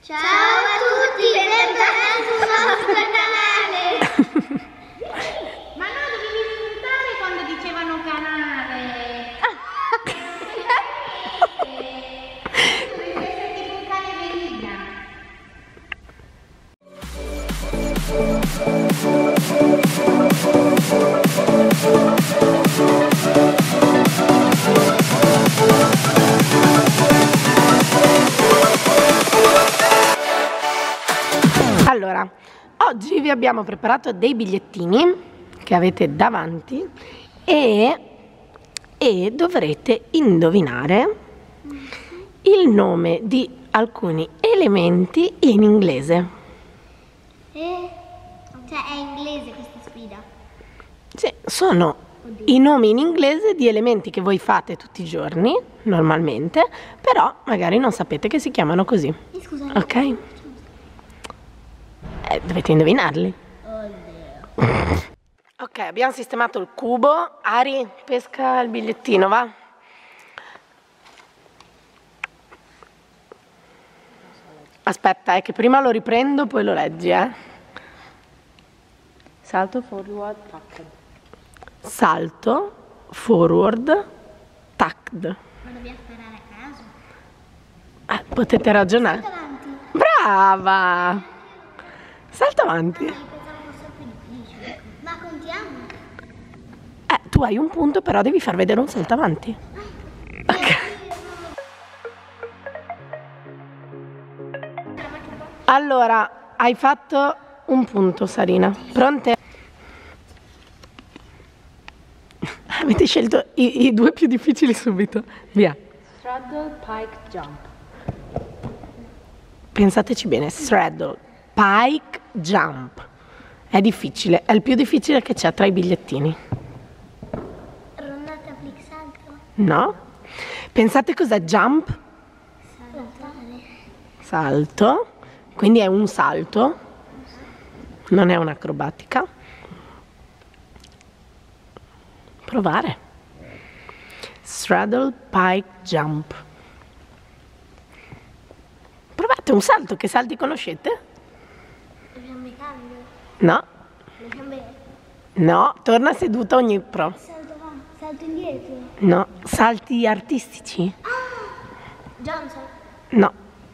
Ciao a tutti, bentornati sul nostro canale! Ma no, dovevi spuntare quando dicevano canale! Dovevi essere tipo un cane velina! Allora, oggi vi abbiamo preparato dei bigliettini che avete davanti e dovrete indovinare il nome di alcuni elementi in inglese. Cioè è inglese questa sfida? Sì, sono i nomi in inglese di elementi che voi fate tutti i giorni, normalmente, però magari non sapete che si chiamano così. Scusa, Ok? Dovete indovinarli. Ok, abbiamo sistemato il cubo. Ari, pesca il bigliettino, va? Aspetta, che prima lo riprendo, poi lo leggi, Salto, forward, tacked. Salto, forward, tacked. ma dobbiamo sparare a caso? Potete ragionare. Avanti. Brava! Salta avanti. Pensavo fosse più difficile. Ma contiamo? Tu hai un punto, però devi far vedere un salto avanti. Ok. Allora, hai fatto un punto, Sarina. Pronte? Avete scelto i due più difficili subito. Via. Straddle, pike, jump. Pensateci bene. Straddle, pike, jump. È difficile, è il più difficile che c'è tra i bigliettini. Rondata, flick, salto. No? Pensate cos'è jump? Saltare. Salto. Quindi è un salto. Non è un'acrobatica. Provare. Straddle, pike, jump. Provate un salto, che salti conoscete? Le gambe calde. No, Le gambe. no, torna seduta ogni pro. Salto avanti. Salto indietro. No, salti artistici? Johnson. No,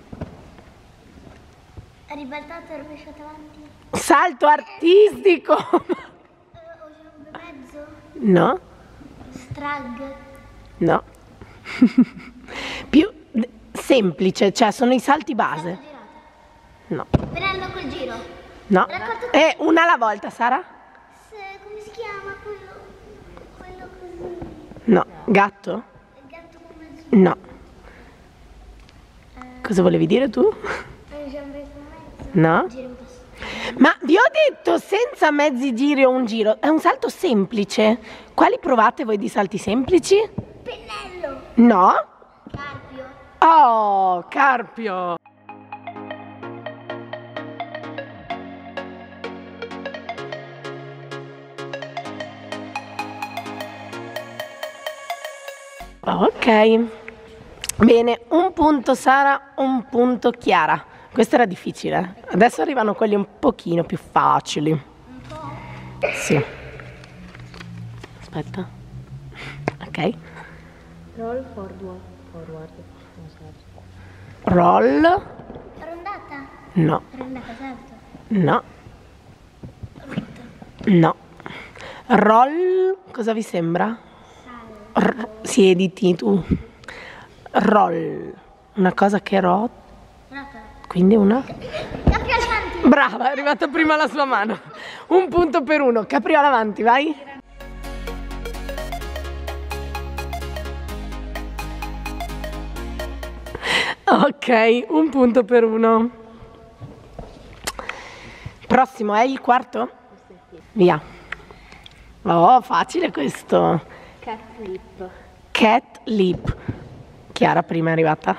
Ribaltato e rovesciato avanti. salto artistico? O gambe mezzo. No, Strag. no. Più semplice, cioè sono i salti base. Girato. No, Pennello col giro. no. Raccolto. Una alla volta, Sara? Come si chiama quello così? No. Gatto? Il gatto con mezzo. No. Cosa volevi dire tu? Le gambe con mezzo. No? Giro un po'. Ma vi ho detto senza mezzi giri o un giro, è un salto semplice. Quali provate voi di salti semplici? Pennello. No? Carpio. Oh, Carpio! Ok, bene, un punto Sara, un punto Chiara. Questo era difficile. Adesso arrivano quelli un pochino più facili. Un po'. Sì. Aspetta. Ok. Roll, forward, forward. Non so. Roll. Rondata. No, Rondata, salto. no, Rotto. no. Roll, cosa vi sembra? Siediti tu. Roll. Una cosa che rota. Rota. Quindi una... Capri avanti. Brava, è arrivata prima la sua mano. Un punto per uno. Capriola avanti, vai. Ok, un punto per uno. Prossimo, è il quarto? Via. Oh, facile questo. Cat lip. Cat lip. Chiara prima è arrivata?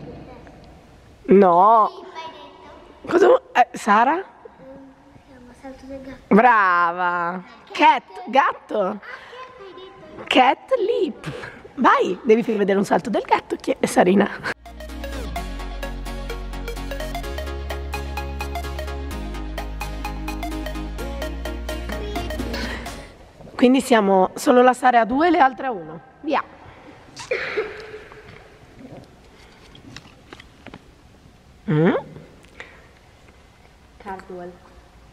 No. Cosa? Sara? Chiama salto del gatto. Brava. Cat, gatto. Cat lip. Vai, devi far vedere un salto del gatto, Sarina. Quindi siamo solo la Sara a 2 e le altre a 1. Via. Cardwell.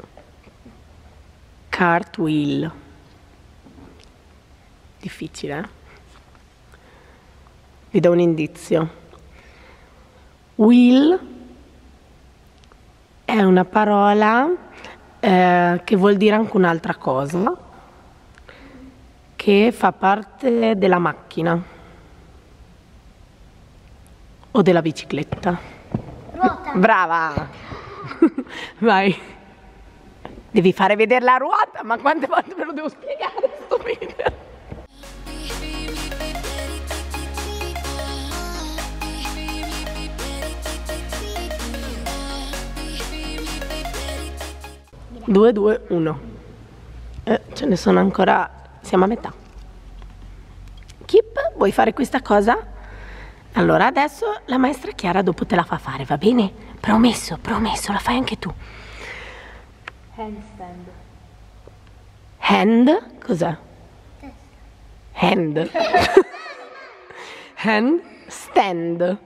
Cartwheel. Difficile, eh? Vi do un indizio. Wheel è una parola che vuol dire anche un'altra cosa, che fa parte della macchina o della bicicletta. Ruota. Brava! Vai. Devi fare vedere la ruota, ma quante volte ve lo devo spiegare sto video? Due, 2, 1. Ce ne sono ancora, siamo a metà. Kip, vuoi fare questa cosa? Allora adesso la maestra Chiara dopo te la fa fare, va bene? Promesso, promesso, la fai anche tu. Handstand. Hand, cos'è? Hand. Hand stand.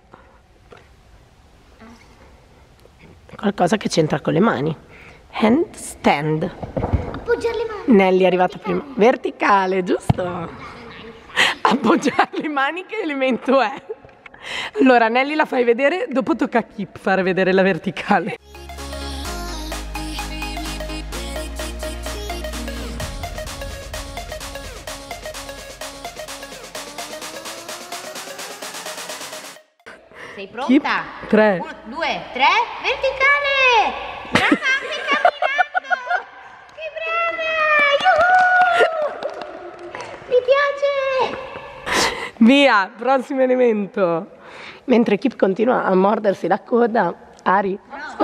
Qualcosa che c'entra con le mani. Handstand. Appoggiare le mani. Nelly è arrivata prima. Verticale, giusto? Appoggiare le mani, che elemento è? Allora, Nelly la fai vedere, dopo tocca a Kip fare vedere la verticale. Sei pronta? Kip, 3. 1, 2, 3, verticale! Brava, stai camminando! Che brava! Yuhu! Mi piace! Via, prossimo elemento. Mentre Kip continua a mordersi la coda, Ari.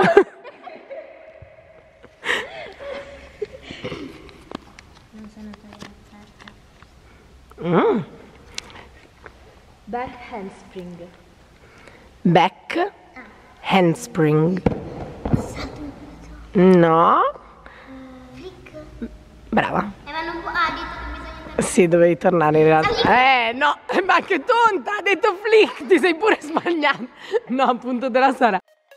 Back handspring. Back handspring. No. Flick. Brava. Ma non può. Ah, ha detto che bisogna andare. Sì, dovevi tornare in realtà. No, ma che tonta, ha detto flick, ti sei pure sbagliata. No, appunto della Sara.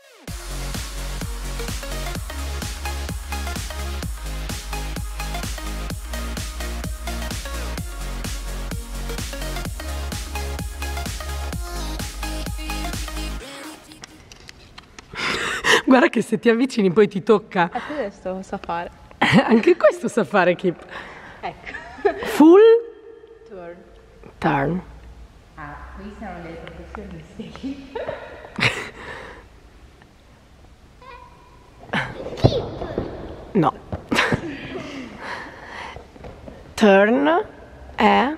Guarda che se ti avvicini poi ti tocca. Questo sa fare. Anche questo sa fare Kip. Ecco. Full Turn. turn. Ah, qui sono delle professionisti. No. Turn è...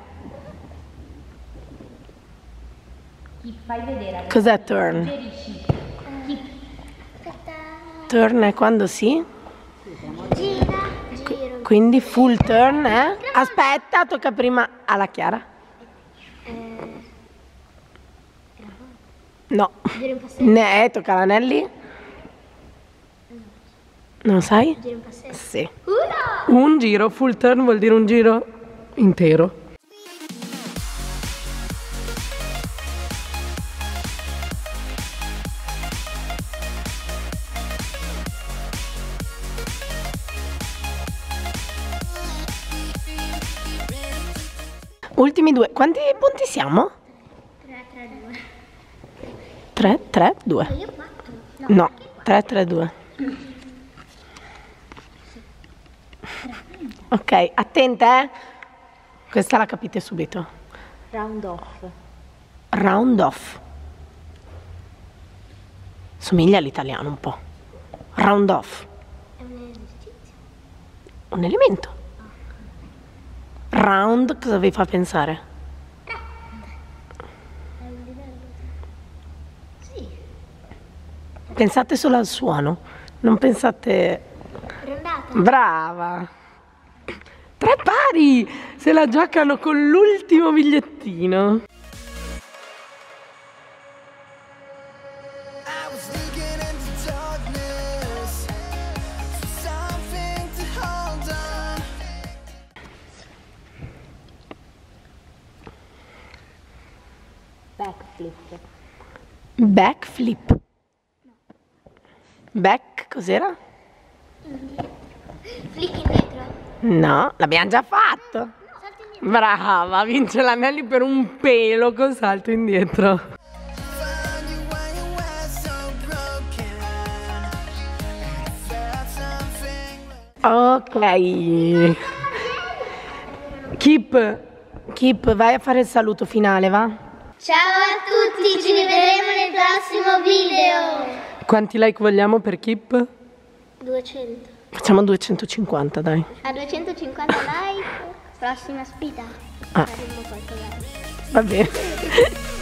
Chi fai vedere? Cos'è turn? Suggerisci. Aspetta. Turn è quando si... Gira. Giro. Quindi full turn è... Aspetta, tocca prima alla Chiara. No. Giro in passetto. Tocca alla Nelly. Non sai? Giro in passetto. Sì. Un giro, full turn vuol dire un giro intero. Ultimi due. Quanti punti siamo? 3, 3, 2. Io 4. No, 3, 3, 2. Ok, attenta, eh? Questa la capite subito. Round off. Round off. Somiglia all'italiano un po'. Round off. È un esercizio. Un elemento. Round, cosa vi fa pensare? È un livello. Sì. Pensate solo al suono, non pensate... Rondata. Brava! 3 pari! Se la giocano con l'ultimo bigliettino. I was looking into darkness for something to hold on. Backflip. Back cos'era? Flick indietro. No, l'abbiamo già fatto. Salti indietro. Brava, vince l'anelli per un pelo con salto indietro. Found you when you were so broken. And I felt something. Ok. Kip, vai a fare il saluto finale, va? Ciao a tutti, ci rivedremo nel prossimo video. Quanti like vogliamo per Kip? 200. Facciamo 250, dai. A 250 like, prossima sfida. Ah. Faremo qualcos'altro. Va bene.